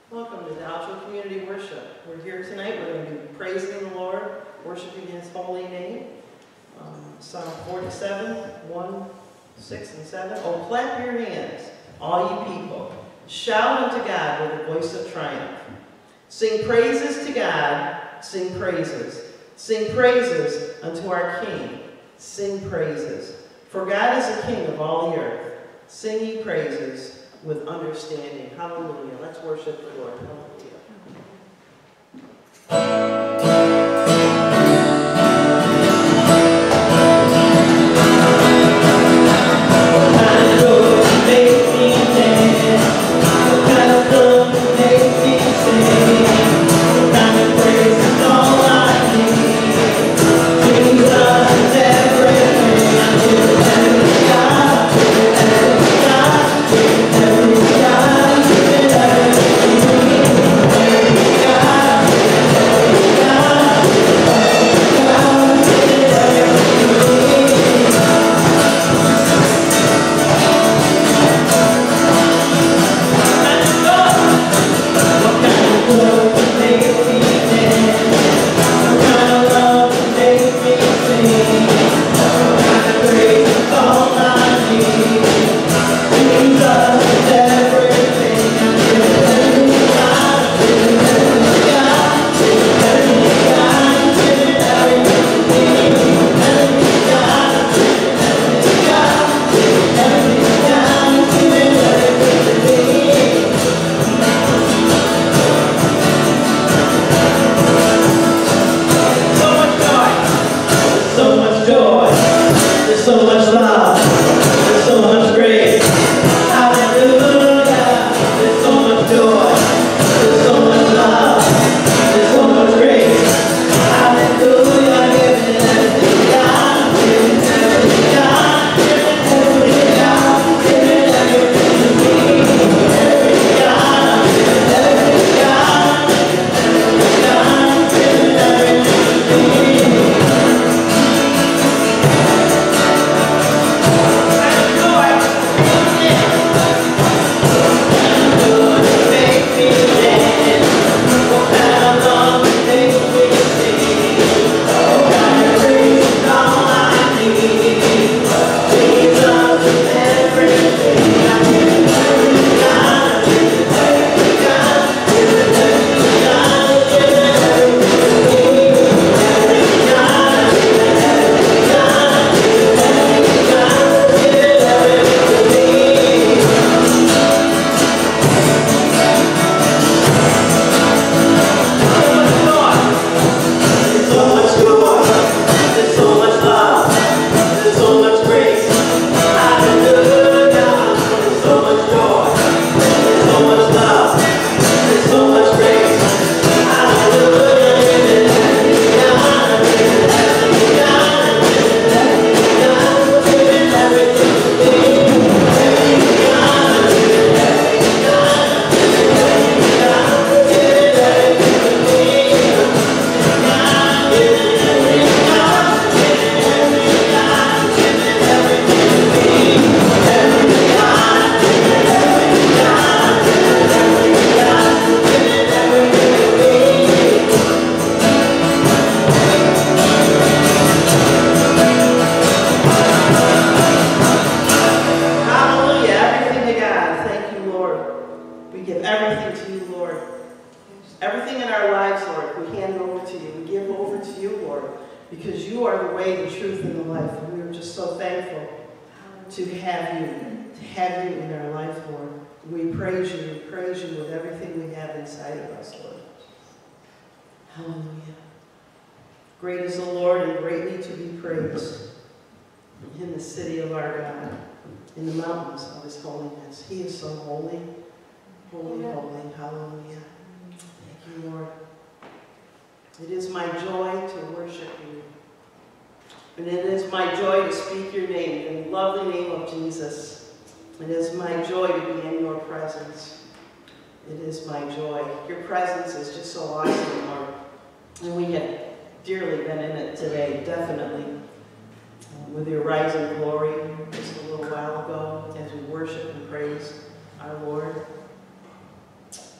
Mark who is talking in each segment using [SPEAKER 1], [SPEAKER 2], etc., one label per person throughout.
[SPEAKER 1] Welcome to Dallas Community Worship. We're here tonight. We're going to be praising the Lord, worshiping His holy name. Psalm 47, 1, 6, and 7. Oh, clap your hands, all you people. Shout unto God with a voice of triumph. Sing praises to God. Sing praises. Sing praises unto our King. Sing praises. For God is the King of all the earth. Sing ye praises with understanding. Hallelujah. Let's worship the Lord. Hallelujah.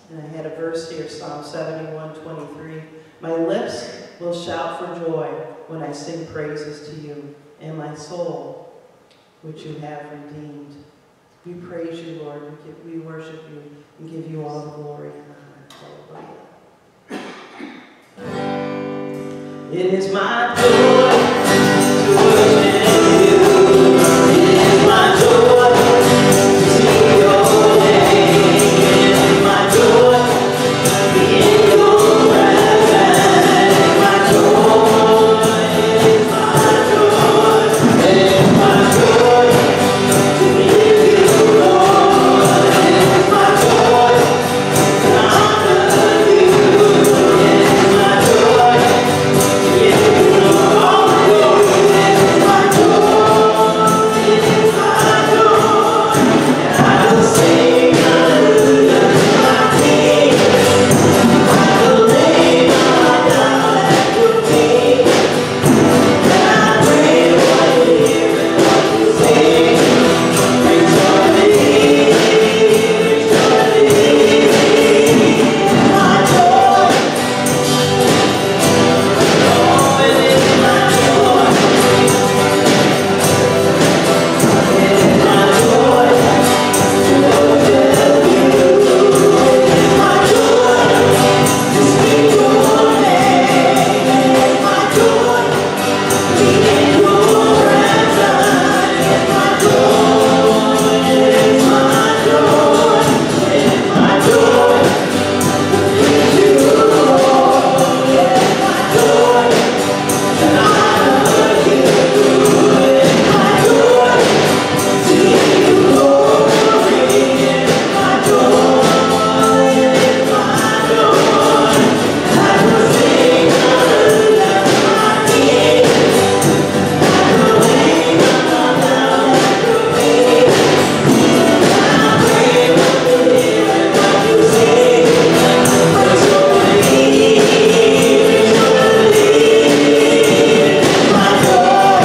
[SPEAKER 1] And I had a verse here, Psalm 71:23. My lips will shout for joy when I sing praises to you, and my soul, which you have redeemed. We praise you, Lord. We worship you and give you all the glory and honor. Hallelujah. It is my joy to worship you. It is my joy to sing your name. It is my joy to be in your presence. It is my joy. It is my joy. It is my joy to give you, Lord. It is my joy to honor you. It is my joy to give you all the glory. It is my joy. It is my joy. And I will sing hallelujah to my King. I will lay my down at your feet. And I pray what you hear and what you sing. Bring joy to me. Bring joy to me. My joy. Oh, it is my joy. It is my joy to worship you. It is my joy to speak your name. It is my joy to be in your presence. It is my joy. It is my joy. It is my joy to please you, Lord. It is my joy to honor you. It is my joy to give you glory. It is my joy. It is my joy. I will sing hallelujah to my King. I will lay my down at your feet. And I pray what you hear and what you sing. Bring joy to me. Bring joy to me. My joy.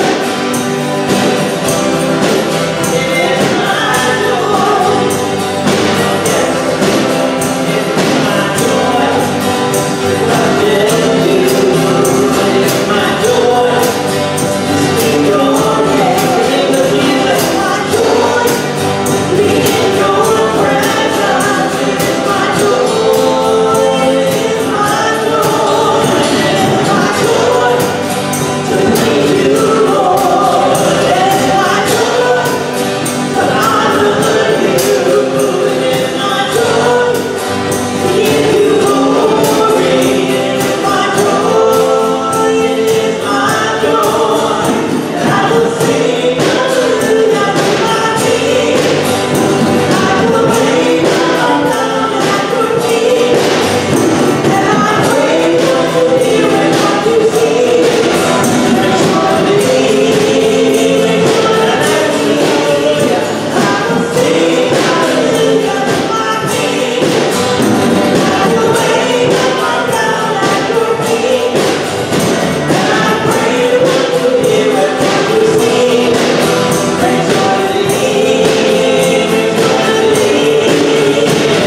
[SPEAKER 1] It is my joy. Yes, it is my joy to worship you. It is my joy to speak your name. It is my joy to be in your presence. It is my joy. It is my joy. It is my joy to please you, Lord. It is my joy to honor you. It is my joy to give you glory. It is my joy. It is my joy. And I will sing hallelujah to my King. I will lay my down at your feet. And I pray what you hear and what you see. Bring joy to me. Bring joy to me. I will sing hallelujah to my King. I will lay my down at your feet. And I pray what you hear and what you see. Bring joy to me. Bring joy to me.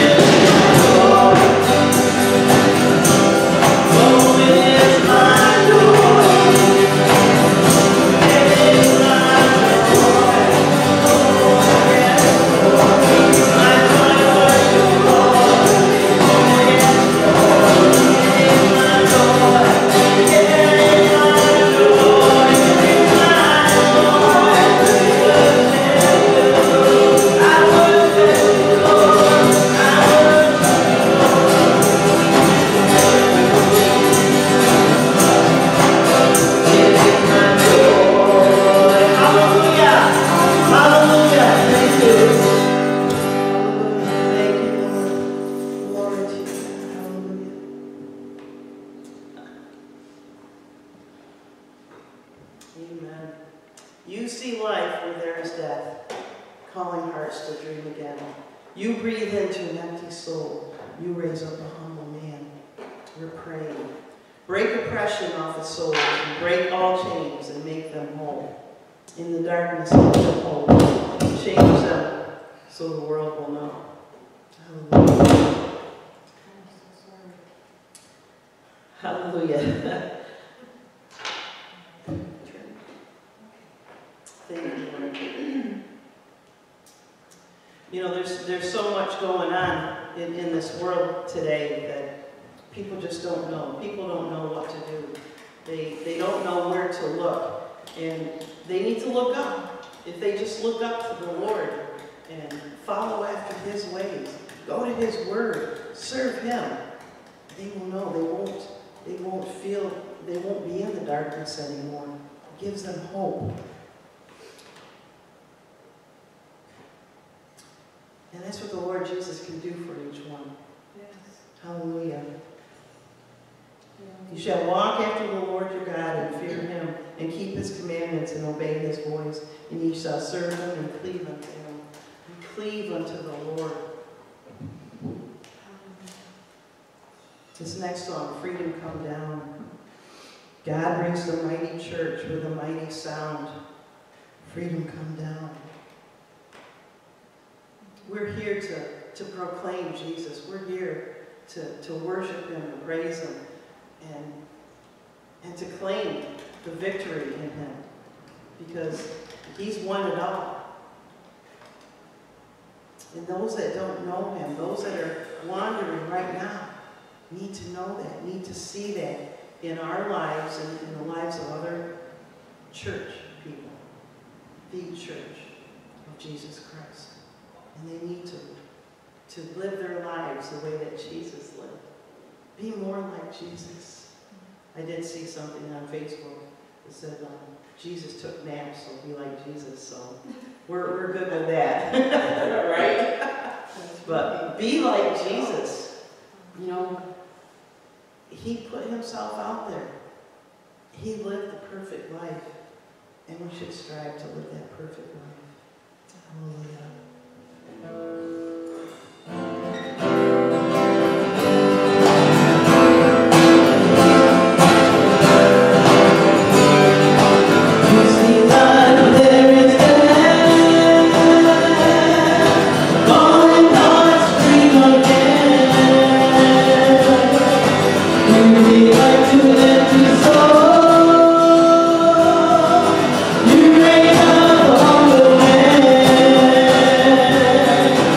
[SPEAKER 1] Oh, it is my joy. It is my joy. Oh, yes, Lord. My joy to worship you, Lord. Oh, yes, Lord. It is my joy. It is my joy. It is my joy to worship you. I worship you, Lord. I worship you, Lord. It is my joy. Hallelujah. Hallelujah. Thank you. Hallelujah. Thank you, Lord. Glory to you. Hallelujah. Amen. You see life where there is death, calling hearts to dream again. You breathe into an empty soul. You raise up a humble man. We're praying. Break oppression off the souls and break all chains and make them whole. In the darkness, make them whole. Change them so the world will know. Hallelujah. Hallelujah. Thank you, Lord. You know, there's so much going on in this world today that people just don't know. People don't know what to do. They don't know where to look. And they need to look up. If they just look up to the Lord and follow after His ways, go to His Word, serve Him, they will know. They won't be in the darkness anymore. It gives them hope. And that's what the Lord Jesus can do for each one.
[SPEAKER 2] Yes.
[SPEAKER 1] Hallelujah. You shall walk after the Lord your God and fear Him and keep His commandments and obey His voice. And ye shall serve Him and cleave unto Him. And cleave unto the Lord. This next song, Freedom Come Down. God brings the mighty church with a mighty sound. Freedom come down. We're here to proclaim Jesus. We're here to worship Him and praise Him and to claim the victory in Him because He's won it all. And those that don't know Him, those that are wandering right now, need to know that, need to see that in our lives and in the lives of other church people, the church of Jesus Christ. And they need to live their lives the way that Jesus lived. Be more like Jesus. I did see something on Facebook that said Jesus took naps, so be like Jesus. So we're good with that, right? But be like Jesus. You know, He put Himself out there. He lived the perfect life, and we should strive to live that perfect life. Hallelujah.
[SPEAKER 3] You reign above the land.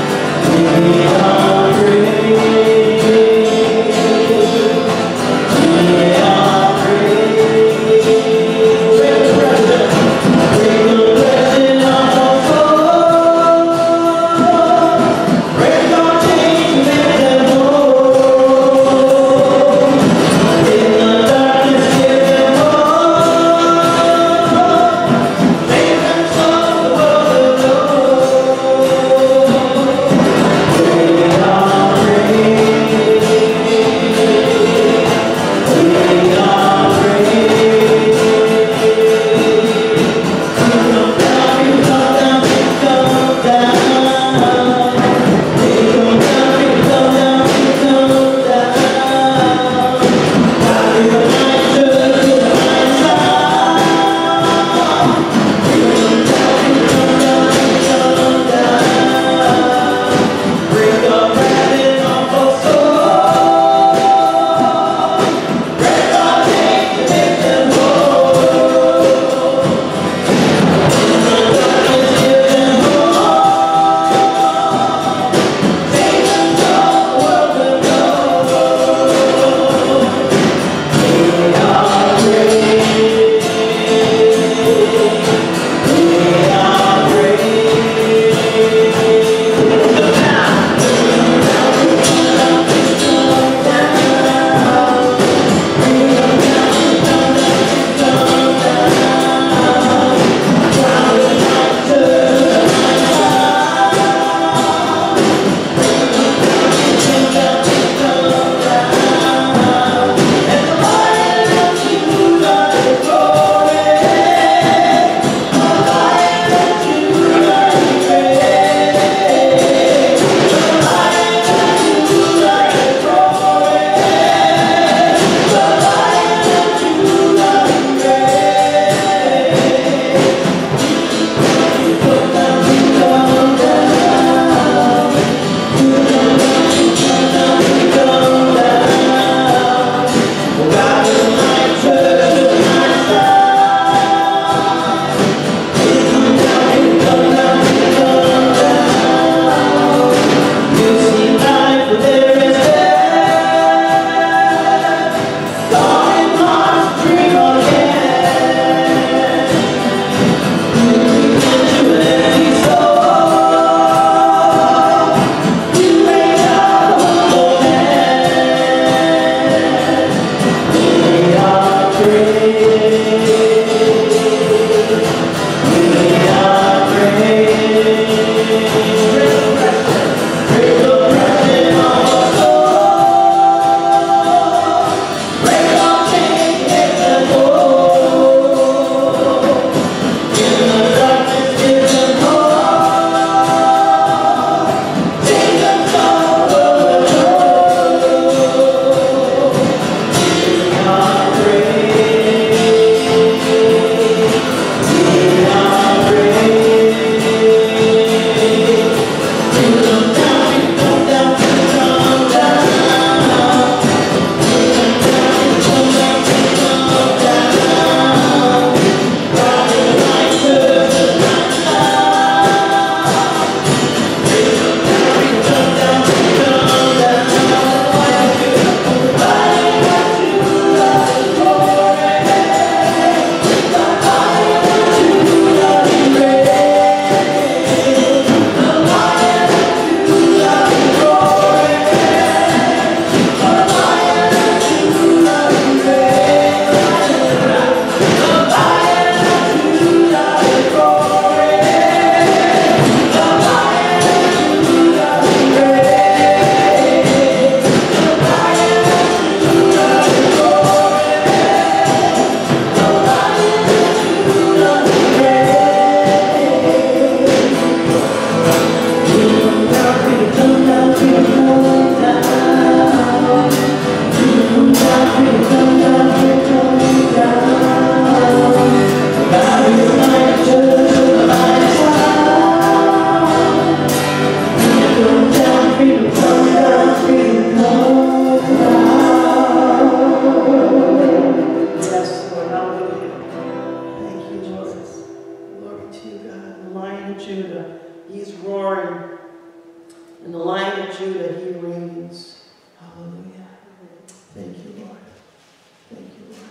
[SPEAKER 1] of Judah, he's roaring. In the Lion of Judah, he reigns. Hallelujah. Thank you, Lord. Thank you, Lord.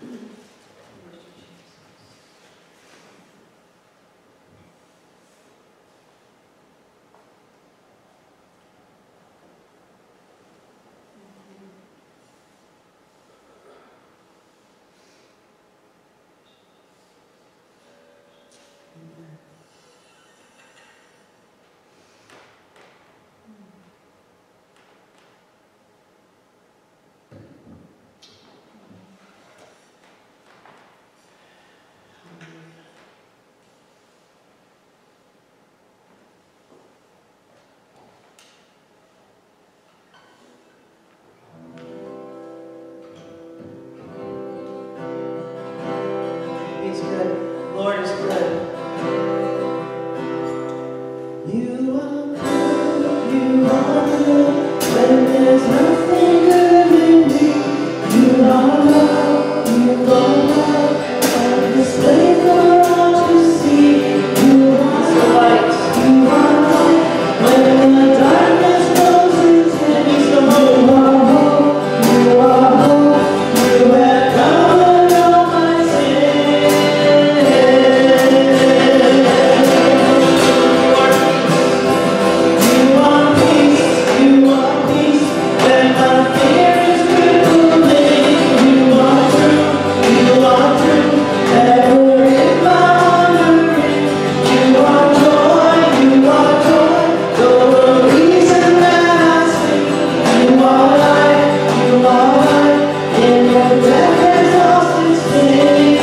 [SPEAKER 1] He's good. Lord is good. You are good. You are good. When there's nothing good in me, you are love. You are love. On display for all to see. You are light. You are light. When the darkness grows intense, He's the hope. You are hope. You have covered all my sins. You are peace. You are peace. When my fear is trembling, you are true. You are true. Ever in my wandering, you are joy. You are joy. You're the reason that I sing. You are light. You are light. In your death there's lost sting.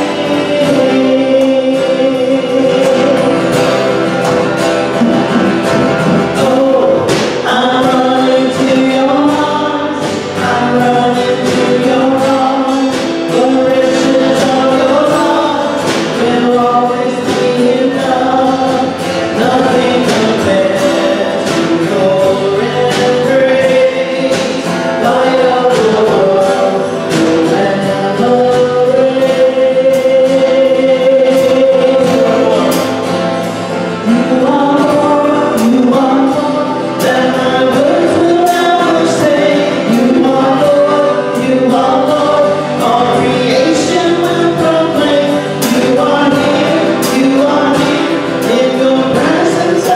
[SPEAKER 1] Oh, I'm running to your arms. I'm running to your arms. The riches of your love will always be enough. Nothing compares to your embrace. Light of the world, you'll never reign. You are more than my words will ever say. You are Lord, all creation will proclaim. You are here, in your presence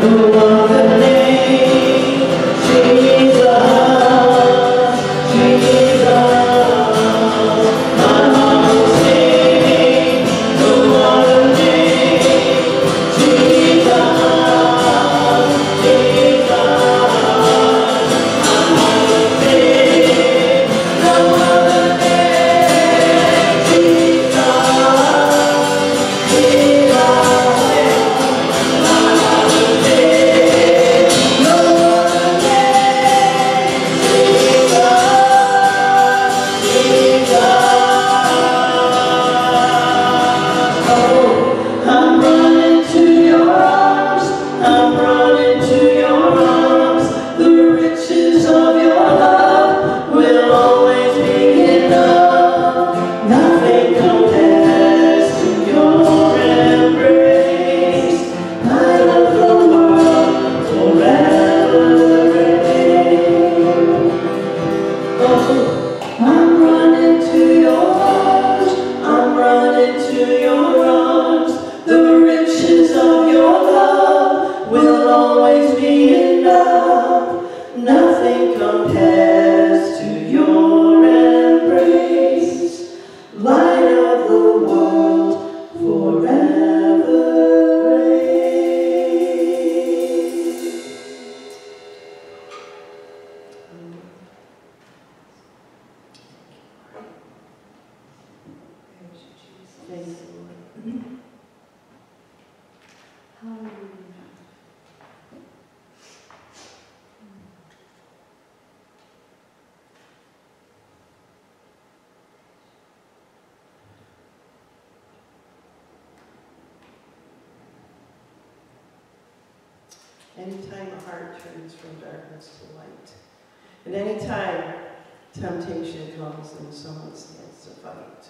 [SPEAKER 1] Anytime a heart turns from darkness to light, and anytime temptation comes and someone stands to fight,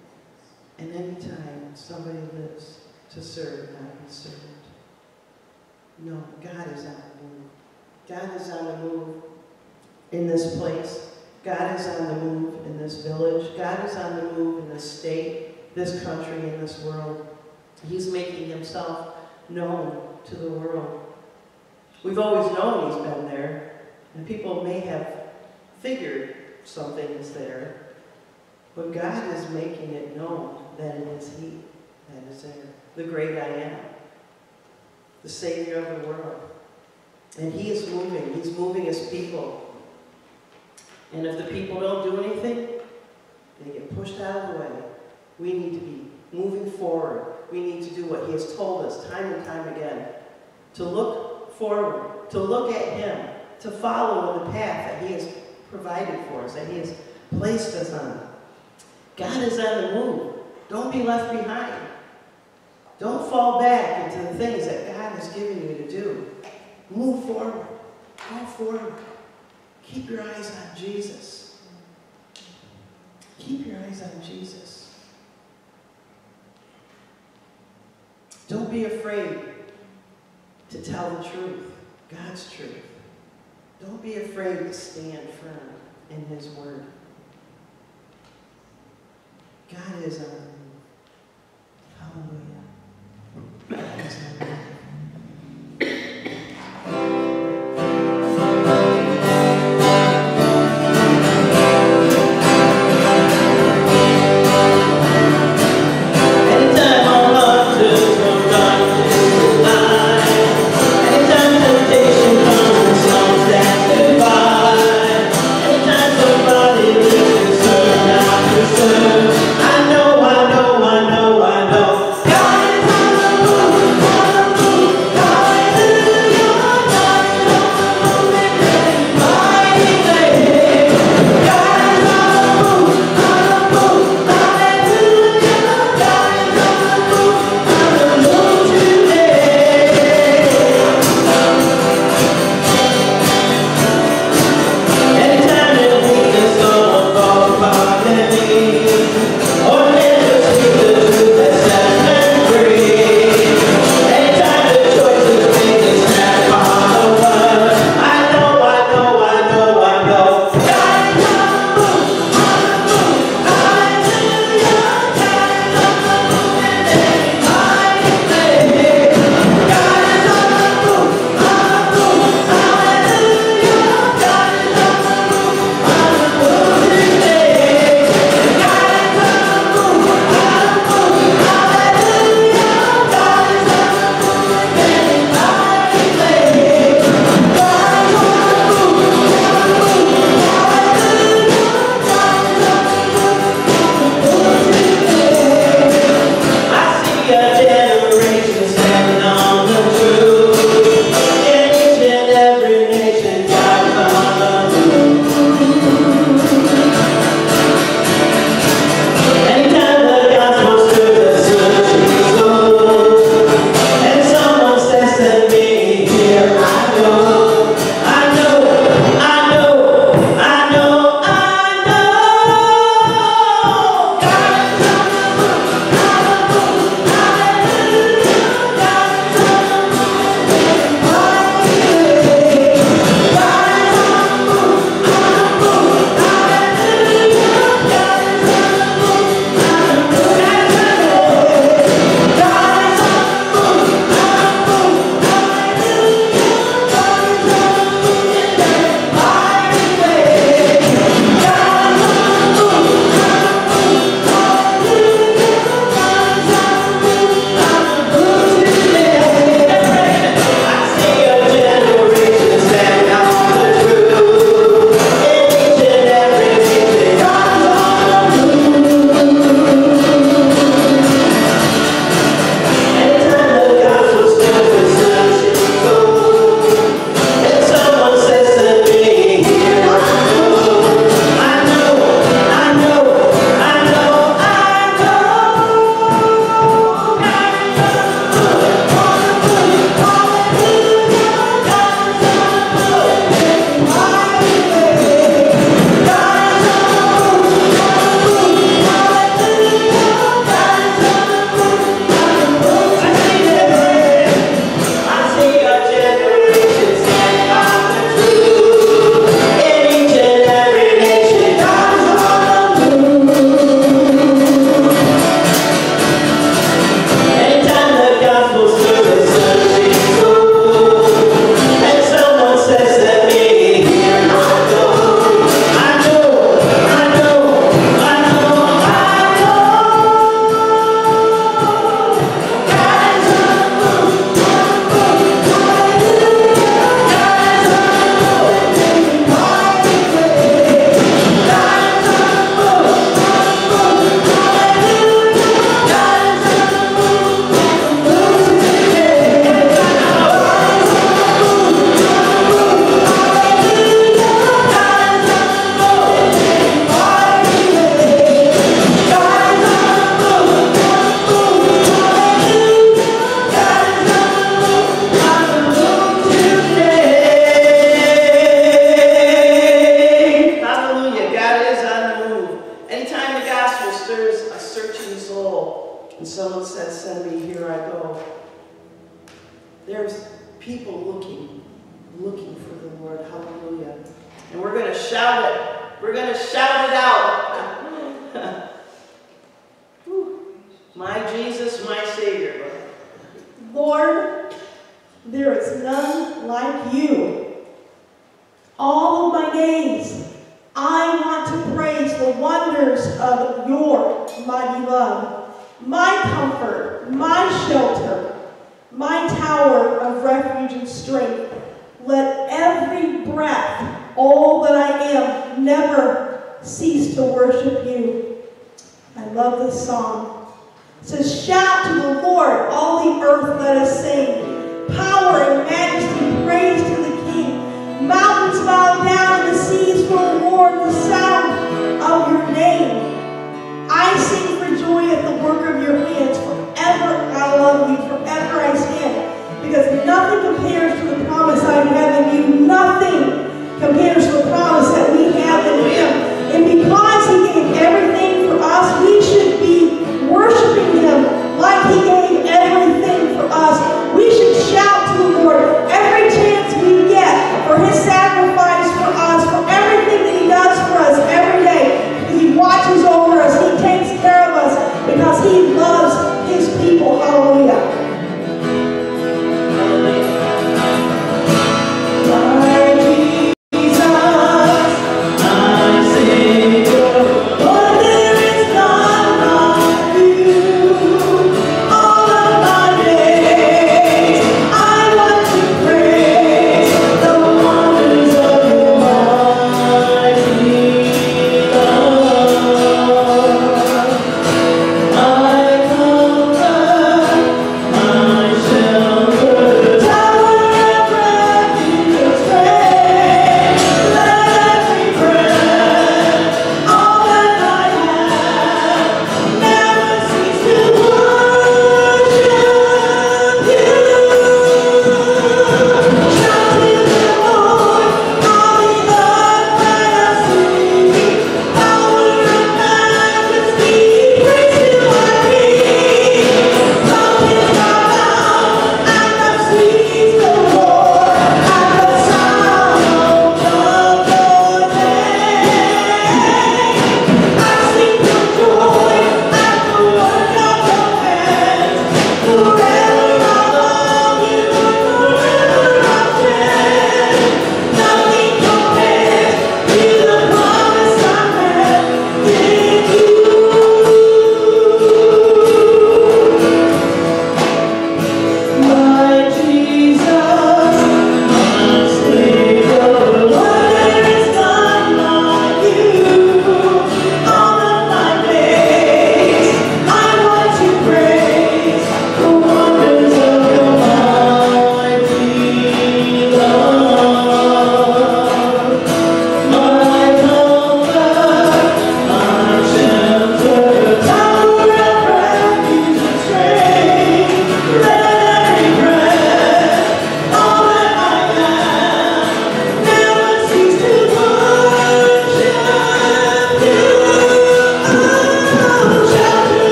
[SPEAKER 1] and anytime somebody lives to serve, not be served. No, God is on the move. God is on the move in this place. God is on the move in this village. God is on the move in this state, this country, and this world. He's making himself known to the world. We've always known he's been there, and people may have figured something is there, but God is making it known that it is he that is there, the great I am, the Savior of the world. And he is moving. He's moving his people. And if the people don't do anything, they get pushed out of the way. We need to be moving forward. We need to do what he has told us time and time again, to look forward, to look at him, to follow the path that he has provided for us, that he has placed us on. God is on the move. Don't be left behind. Don't fall back into the things that God has given you to do. Move forward. Go forward. Keep your eyes on Jesus. Keep your eyes on Jesus. Don't be afraid to tell the truth, God's truth. Don't be afraid to stand firm in his word. God is on the move. Hallelujah. God is on the move. I know, God is on the move. people looking for the Lord. Hallelujah. And we're going to shout it. We're going to shout it out. My Jesus, my Savior.
[SPEAKER 2] Lord, there is none like you. All of my days, I want to praise the wonders of your mighty love, my comfort, my shelter, my tower of refuge and strength. Let every breath, all that I am, never cease to worship you. I love this song. It says, shout to the Lord, all the earth, let us sing. Power and majesty, praise to the King. Mountains bow down and the seas will roar the sound of your name. I sing for joy at the work of your hands. Forever I love you, forever I stand. Because nothing compares to the promise I have in you. Nothing compares to the promise that we have in him. And because he gave everything for us, we should be worshiping him like he gave everything for us. We should shout to the Lord.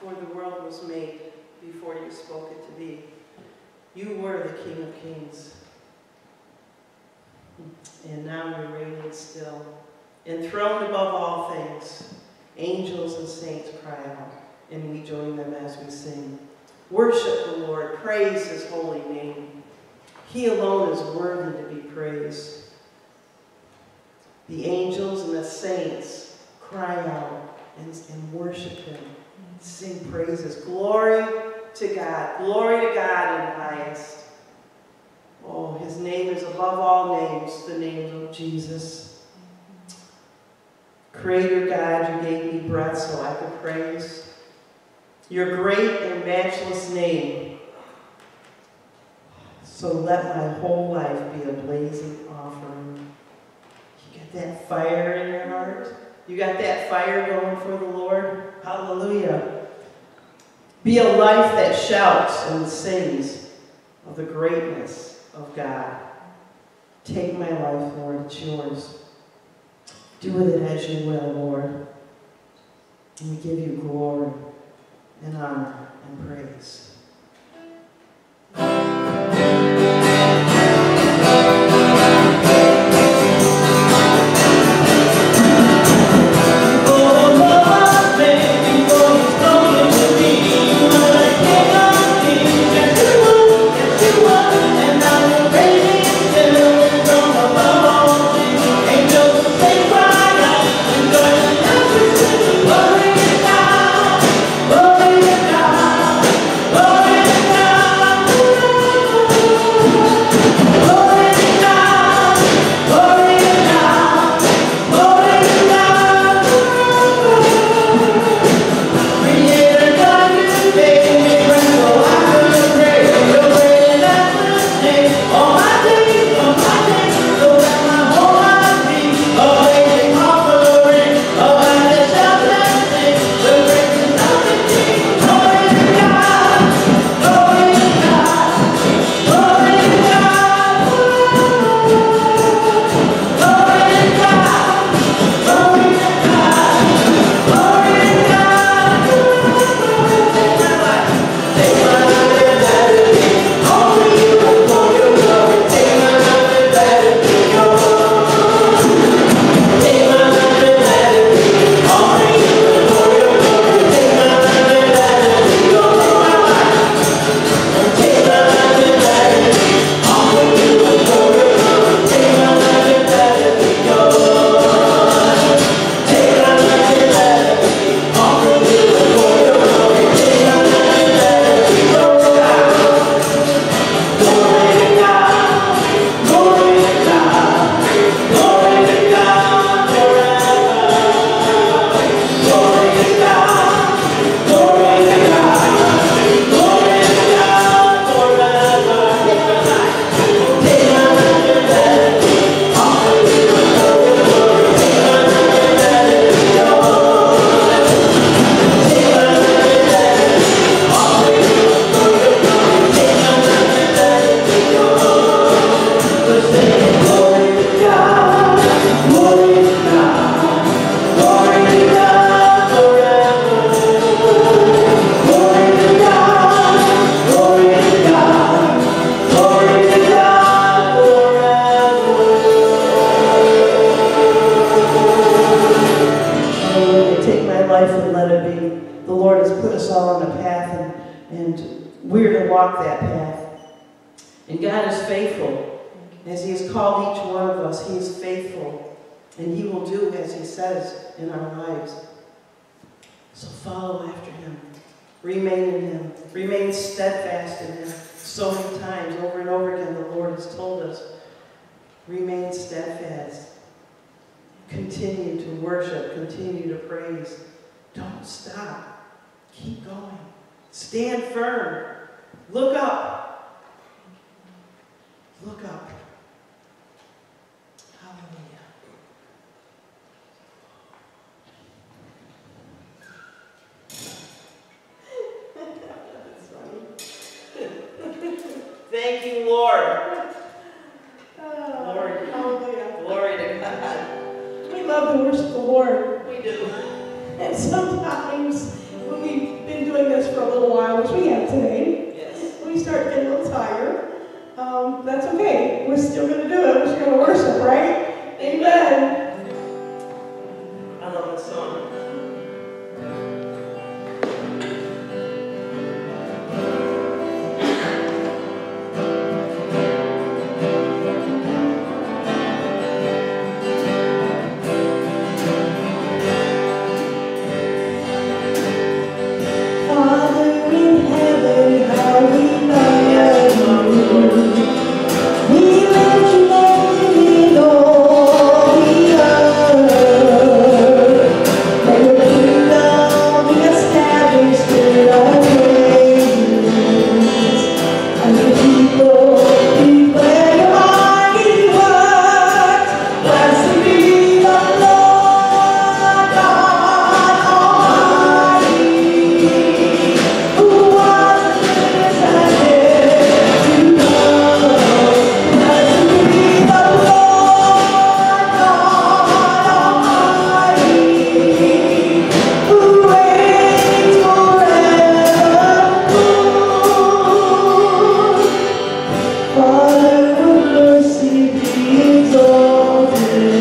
[SPEAKER 1] before the world was made, before you spoke it to be. You were the King of Kings. And now you reign still. Enthroned above all things, angels and saints cry out, and we join them as we sing. Worship the Lord, praise his holy name. He alone is worthy to be praised. The angels and the saints cry out and worship him, sing praises. Glory to God in the highest. Oh, his name is above all names, the name of Jesus. Creator God, you gave me breath so I could praise your great and matchless name. So let my whole life be a blazing offering. You got that fire in your heart? You got that fire going for the Lord? Hallelujah. Be a life that shouts and sings of the greatness of God. Take my life, Lord, it's yours. Do with it as you will, Lord. And we give you glory and honor and praise. Thank you, Lord. Glory to God.
[SPEAKER 2] We love to worship the Lord.
[SPEAKER 1] We do.
[SPEAKER 2] And sometimes when we've been doing little while, which we have today.
[SPEAKER 1] Yes.
[SPEAKER 2] We start getting a little tired. That's okay. We're still going to do it. We're still going to worship, right? Amen.
[SPEAKER 1] I love this song.
[SPEAKER 2] Father in heaven, how we love you. We lift your name in all the earth. May your kingdom be established in our praises. And the people declare your mighty works. Blessed be the Lord God Almighty, who was and is and is to come. Blessed be the Lord God Almighty, who reigns forevermore. Father of mercy, be exalted.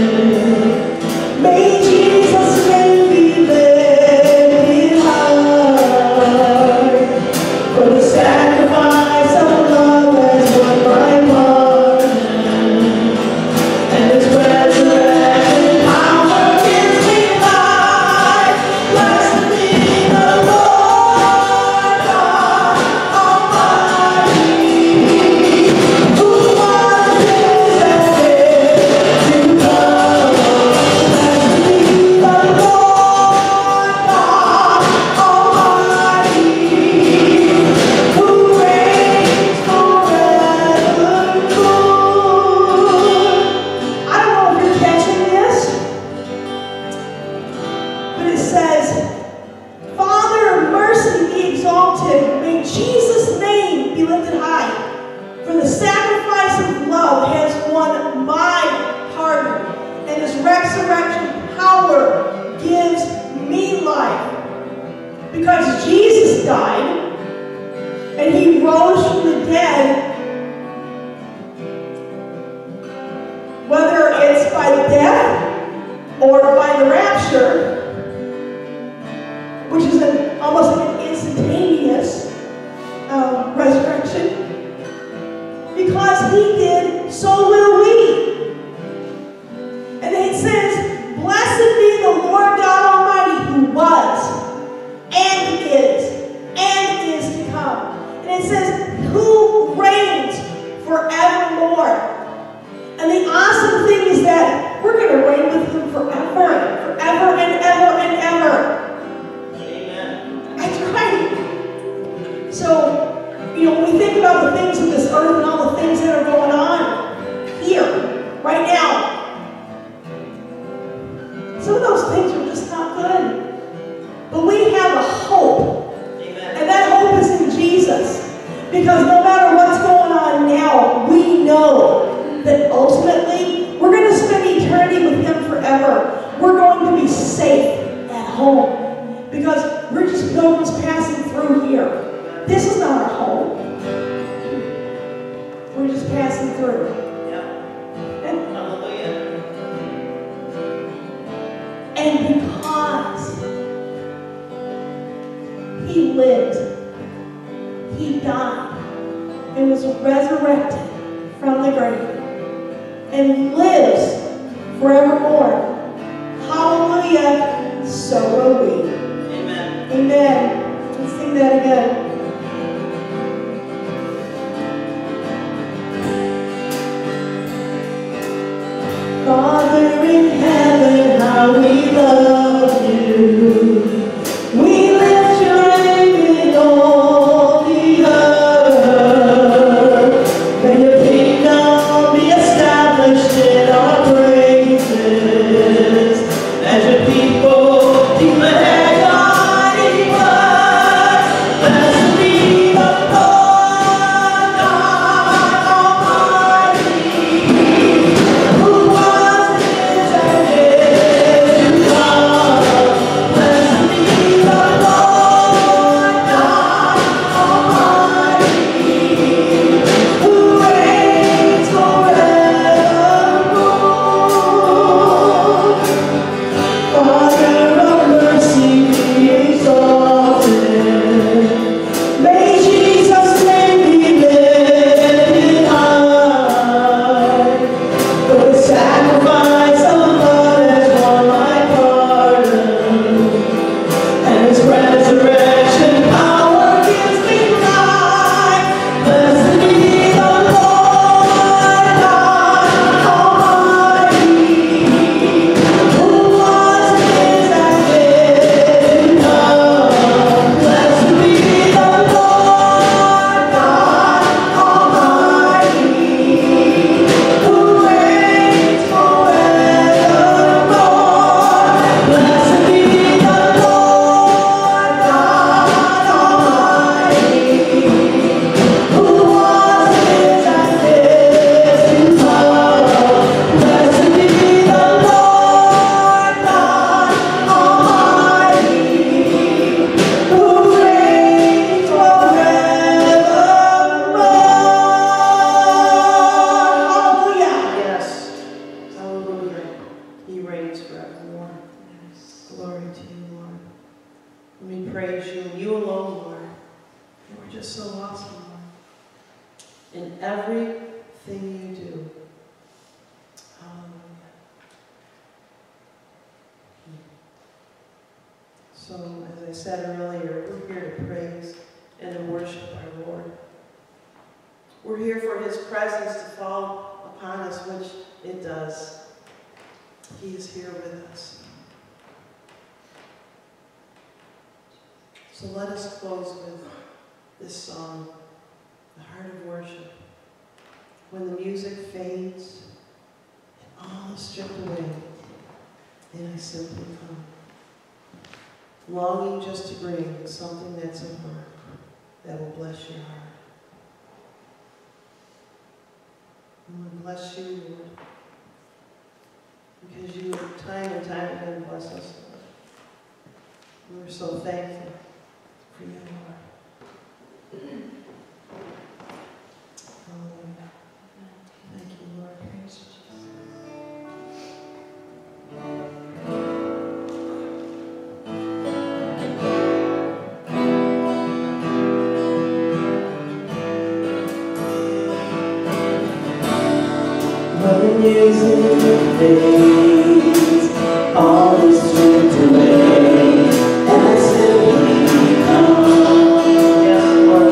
[SPEAKER 2] May Jesus' name be lifted high. For the sacrifice of love has won my pardon, and His resurrection power gives me life. Blessed be the Lord God Almighty, who was and is to come. Blessed be the Lord God Almighty, who reigns forevermore. I don't know if you're catching this, but it says, Father of mercy, be exalted. May Jesus' name be lifted high. For the sacrifice of love has won my pardon, and His resurrection power gives me life. Because Jesus died, and He rose from the dead, whether it's by death or by the rapture, which is almost like an instantaneous resurrection. Because He did, so will we. And then it says, blessed be the Lord God Almighty, who was, and is to come. And it says, who reigns forevermore. And the awesome thing is that we're going to reign with Him forever and ever and ever.
[SPEAKER 1] Amen.
[SPEAKER 2] That's right. So, when we think about the things of this earth and all the things that are going on here, right now, some of those things are just not good. But we have a hope.
[SPEAKER 1] Amen.
[SPEAKER 2] And that hope is in Jesus. Because no matter what's going on now, we know that ultimately we're going to spend eternity with Him forever. We're going to be safe at home. Because we're just pilgrims passing through here. This is not our home. We're just passing through.
[SPEAKER 1] Yep.
[SPEAKER 2] And,
[SPEAKER 1] Hallelujah.
[SPEAKER 2] and because He lived, He died, and was resurrected from the grave, and lives forevermore. Hallelujah. So will we.
[SPEAKER 1] Amen.
[SPEAKER 2] Amen. Let's sing that again. Father in heaven, how we love you. We lift your name in all the earth. May your kingdom be established in our praises, as your people declare your mighty works. Blessed be the Lord God Almighty, who was and is to come.
[SPEAKER 1] in everything you do. Hallelujah. So, as I said earlier, we're here to praise and to worship our Lord. We're here for His presence to fall upon us, which it does. He is here with us. So let us close with this song, The Heart of Worship. When the music fades and all is stripped away, then I simply come, longing just to bring something that's in heart that will bless your heart. I want to bless you, Lord, because you time and time again bless us, Lord. We're so thankful for you, Lord. Hallelujah. Thank you, Lord. Praise you,
[SPEAKER 2] When the music fades, all is stripped away, and I simply come,
[SPEAKER 1] yes, Lord.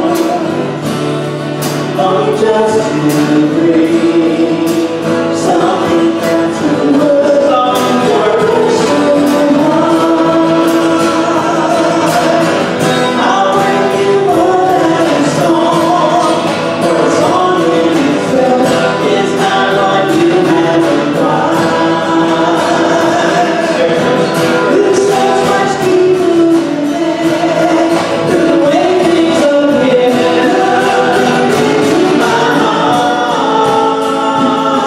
[SPEAKER 2] longing just to bring something that's a word on your I'll bring you more than a song, for a song in itself is not what you have required. There's so much deeper than the way things appear. My heart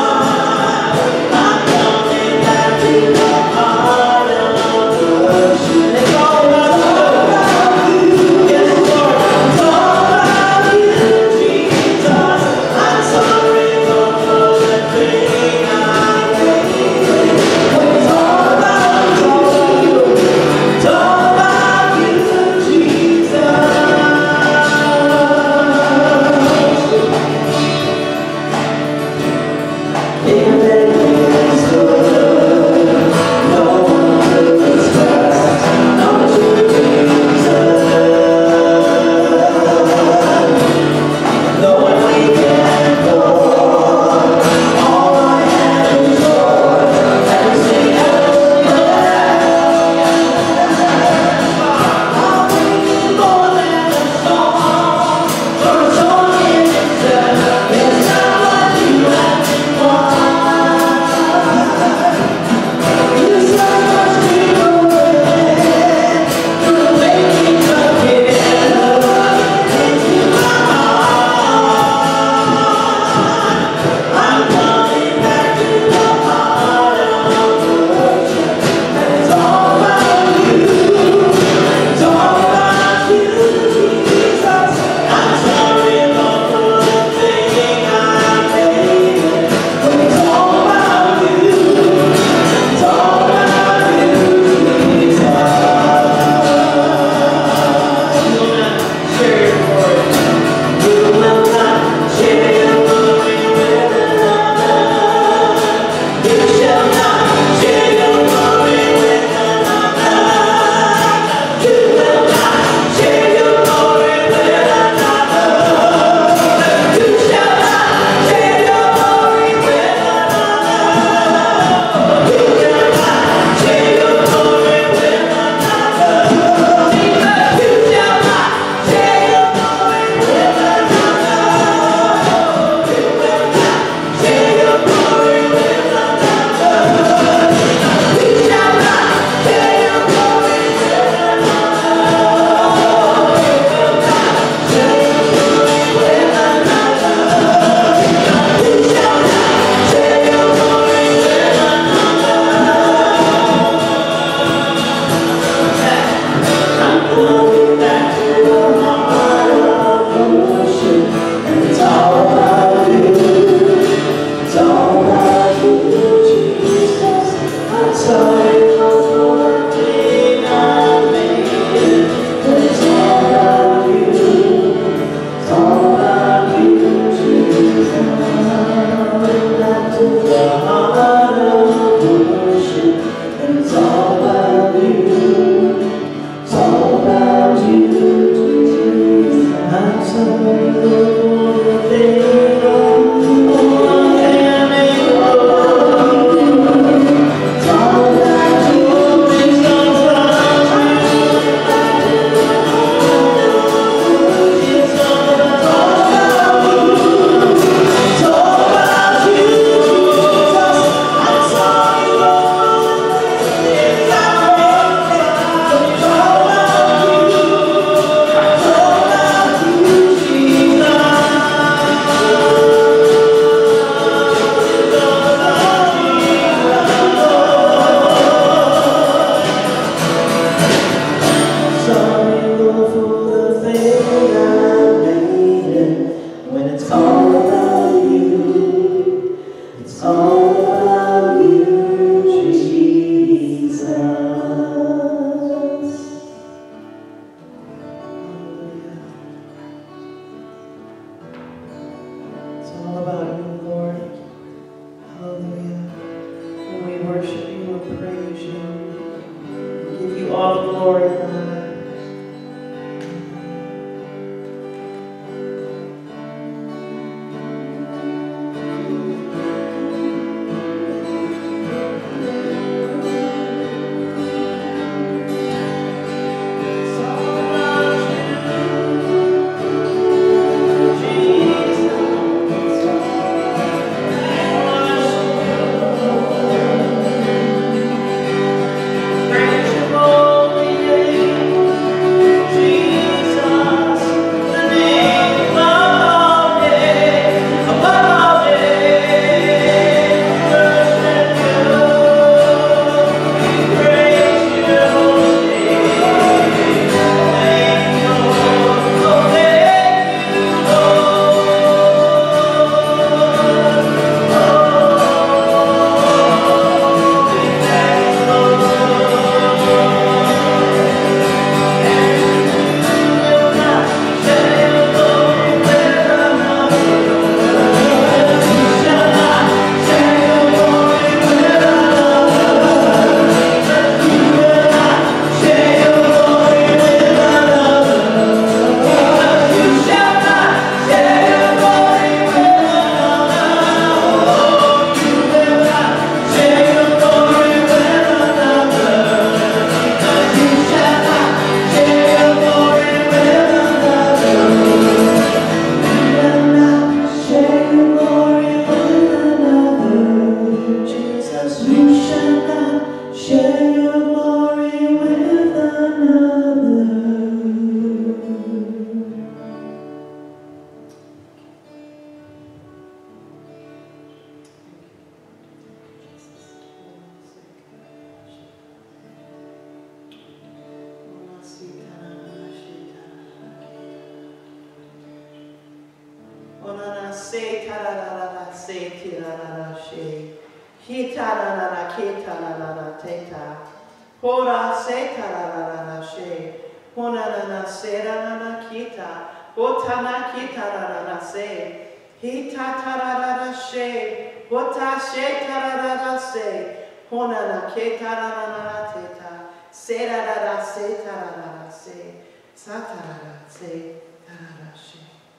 [SPEAKER 1] se tararara se tirarara she. He tararara ke tararara teta. Hora se tararara she. Honana se rana kita. Hotana ki tararara se. He tatarara she. Hota she tararara se. Honana ke tararara teta. Se tararara se tararara se. Satarara se tararara she.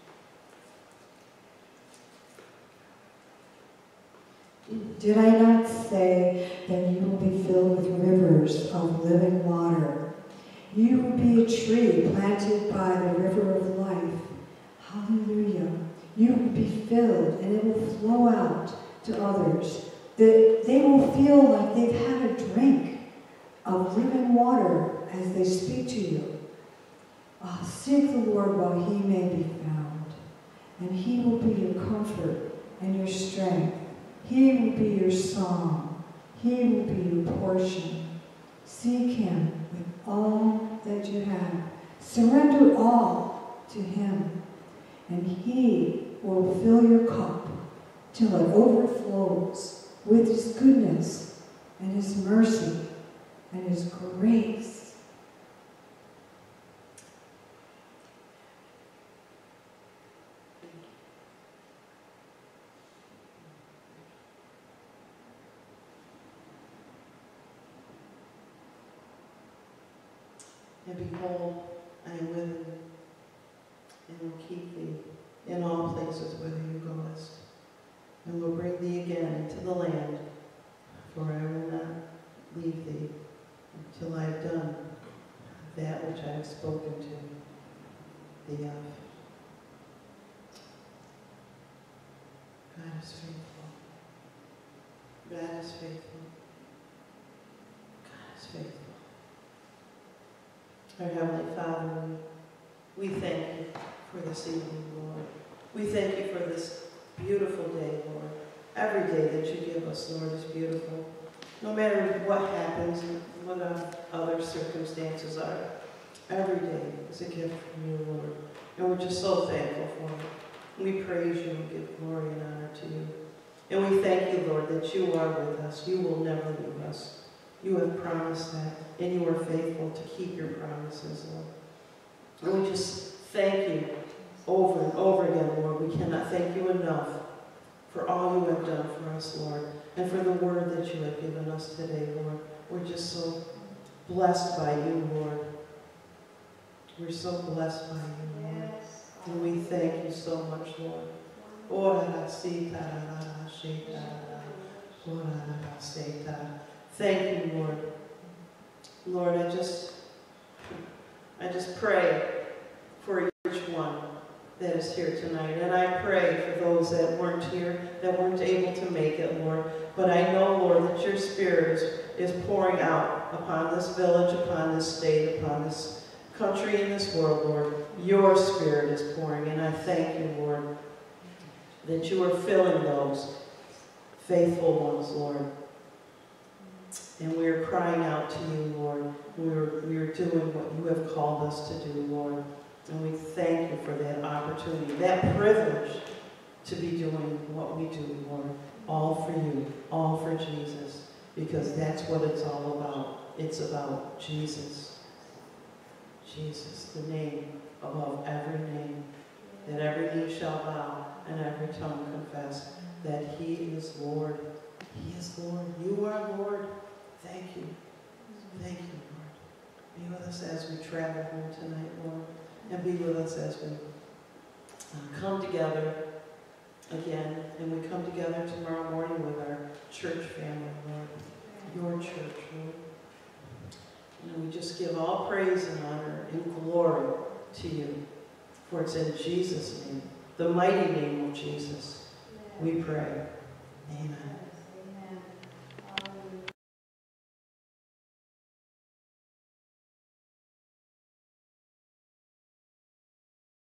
[SPEAKER 3] Did I not say that you will be filled with rivers of living water? You will be a tree planted by the river of life. Hallelujah. You will be filled and it will flow out to others. That they will feel like they've had a drink of living water as they speak to you. Seek the Lord while he may be found, and he will be your comfort and your strength. He will be your song. He will be your portion. Seek him with all that you have. Surrender all to him, and he will fill your cup till it overflows with his goodness and his mercy and his grace.
[SPEAKER 1] And behold, I am with thee, and will keep thee in all places whither you goest, and will bring thee again into the land, for I will not leave thee until I have done that which I have spoken to thee of. God is faithful. God is faithful. God is faithful. Our Heavenly Father, we thank you for this evening, Lord. We thank you for this beautiful day, Lord. Every day that you give us, Lord, is beautiful. No matter what happens and what our other circumstances are, every day is a gift from you, Lord. And we're just so thankful for it. We praise you and give glory and honor to you. And we thank you, Lord, that you are with us. You will never leave us. You have promised that, and you are faithful to keep your promises, Lord. And we just thank you over and over again, Lord. We cannot thank you enough for all you have done for us, Lord, and for the word that you have given us today, Lord. We're just so blessed by you, Lord. We're so blessed by you, Lord. And we thank you so much, Lord. Thank you, Lord. Lord, I just pray for each one that is here tonight. And I pray for those that weren't here, that weren't able to make it, Lord. But I know, Lord, that your Spirit is pouring out upon this village, upon this state, upon this country and this world, Lord. Your Spirit is pouring. And I thank you, Lord, that you are filling those faithful ones, Lord. And we are crying out to you, Lord. We are doing what you have called us to do, Lord. And we thank you for that opportunity, that privilege to be doing what we do, Lord. All for you, all for Jesus, because that's what it's all about. It's about Jesus. Jesus, the name above every name, that every knee shall bow and every tongue confess that he is Lord. He is Lord. You are Lord. Thank you. Thank you, Lord. Be with us as we travel home tonight, Lord. And be with us as we come together again. And we come together tomorrow morning with our church family, Lord. Your church, Lord. And we just give all praise and honor and glory to you. For it's in Jesus' name, the mighty name of Jesus, we pray. Amen.